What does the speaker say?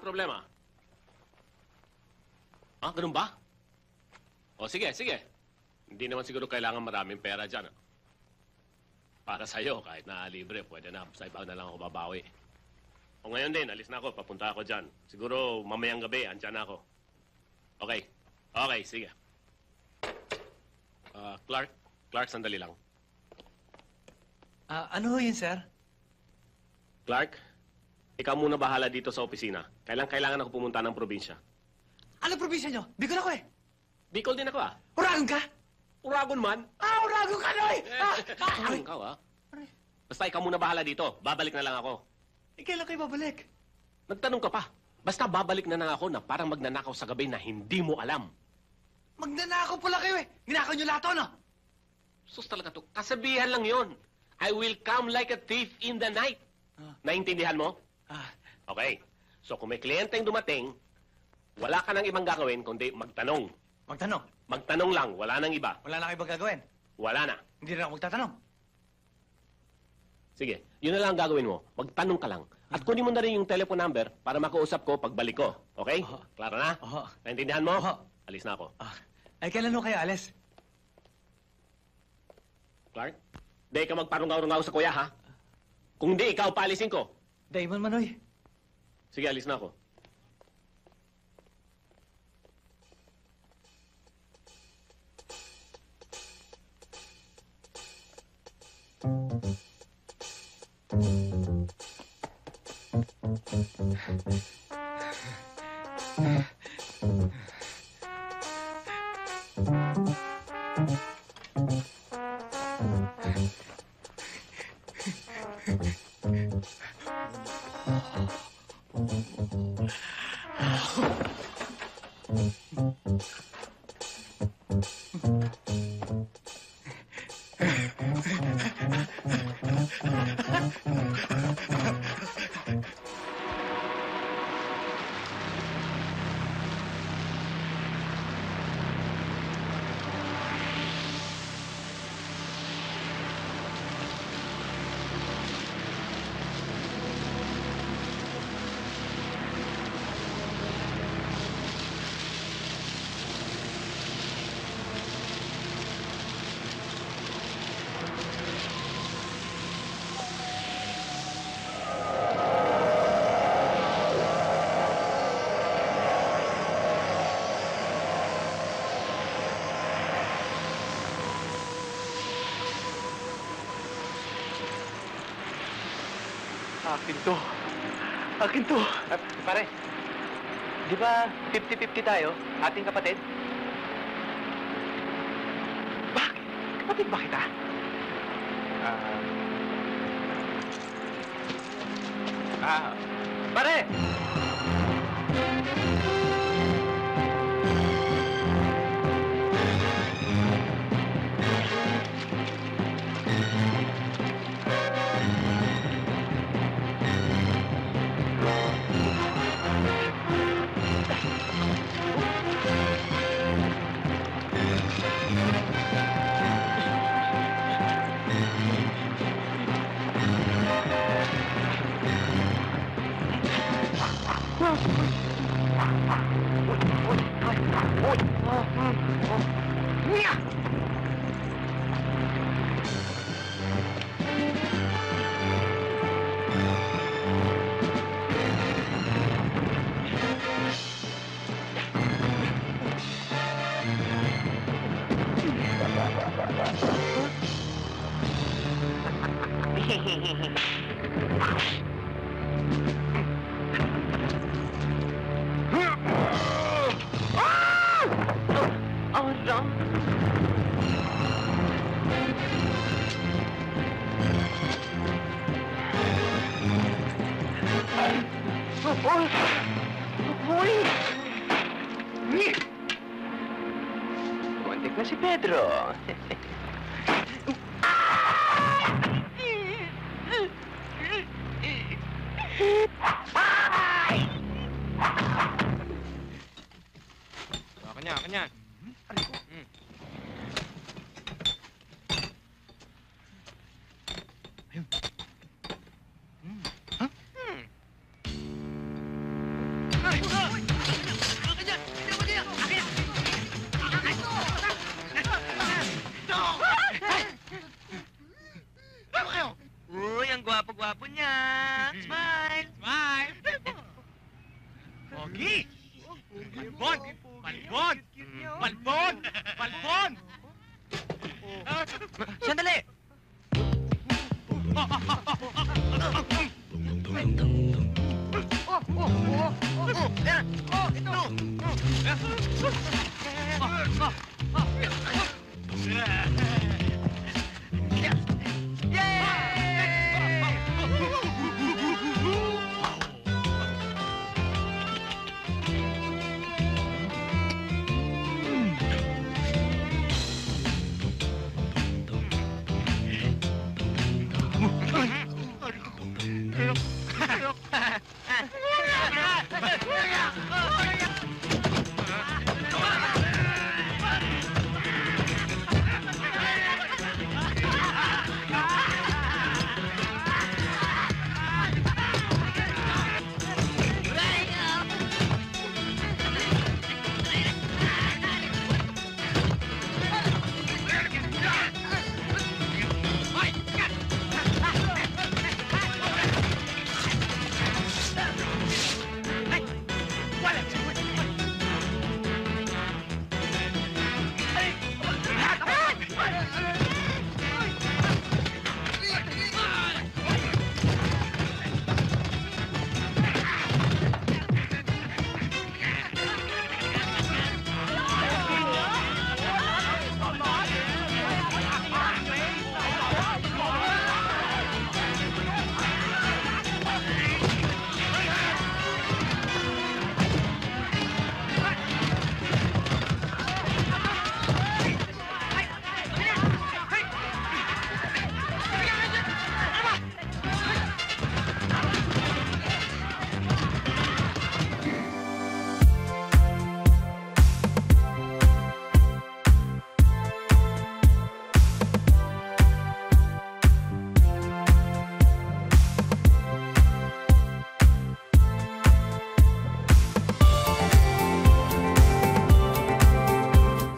problema? Ah, ganun ba? O, sige, sige. Hindi naman siguro kailangan maraming pera dyan. Para sa'yo, kahit na libre, pwede na. Sa iba na lang ako babawi. O ngayon din, alis na ako. Papunta ako dyan. Siguro mamayang gabi, andyan na ako. Okay. Okay, sige. Clark, sandali lang. Ano ho yun, sir? Clark, ikaw muna bahala dito sa opisina. Kailangan ako pumunta ng probinsya. Ano probinsya nyo? Bicol ako eh. Bicol din ako, ah. Uragon ka? Uragon man. Uragon ka, Noy! Ikaw, ah. Basta ikaw muna bahala dito. Babalik na lang ako. Kailan kayo babalik? Nagtanong ka pa. Basta babalik na lang ako na parang magnanakaw sa gabi na hindi mo alam. Magnanakaw pala kayo eh. Ginakaw nyo lahat, no? Sus talaga to. Kasabihan lang yon. I will come like a thief in the night. Naintindihan mo? Okay. So kung may kliyenteng dumating, wala ka nang ibang gagawin kundi magtanong. Magtanong? Magtanong lang. Wala nang iba. Wala na kayo ibang gagawin? Wala na. Hindi na ako magtatanong. Sige, yun na lang ang gagawin mo. Magtanong ka lang. At kunin mo na rin yung telephone number para makausap ko pagbalik ko. Okay? Klaro na? Naintindihan mo? Alis na ako. Ay, kailan ho kayo alis? Clark, di ka magparungaw-rungaw sa kuya, ha? Kung di, ikaw paalisin ko. Damon Manoy. Sige, alis na ako. Akin to. Pare, di ba 50-50 tayo, ating kapatid? Bakit? Kapatid ba kita? Pare! Kontik na si Pedro. Kanya. Ayun. Uy, ang gwapo-gwapo niya. Smile! Smile! Pogi! Balbon! Balbon! Balbon! Balbon! Sandali! Ito!